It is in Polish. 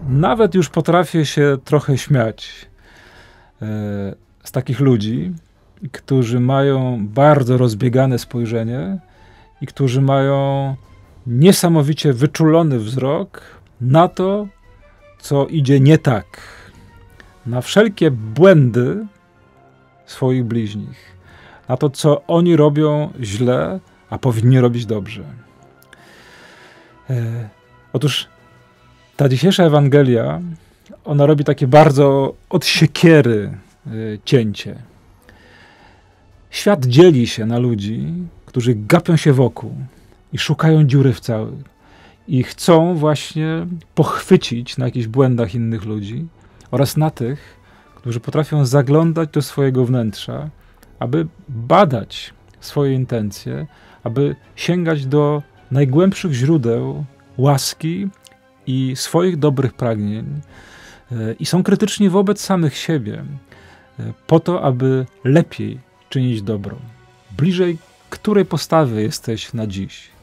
nawet już potrafię się trochę śmiać z takich ludzi, którzy mają bardzo rozbiegane spojrzenie i którzy mają niesamowicie wyczulony wzrok na to, co idzie nie tak, na wszelkie błędy swoich bliźnich, na to, co oni robią źle, a powinni robić dobrze. Otóż ta dzisiejsza Ewangelia, ona robi takie bardzo od siekiery cięcie. Świat dzieli się na ludzi, którzy gapią się wokół i szukają dziury w całym i chcą właśnie pochwycić na jakichś błędach innych ludzi, oraz na tych, którzy potrafią zaglądać do swojego wnętrza, aby badać swoje intencje, aby sięgać do najgłębszych źródeł łaski i swoich dobrych pragnień i są krytyczni wobec samych siebie, po to, aby lepiej czynić dobro. Bliżej której postawy jesteś na dziś?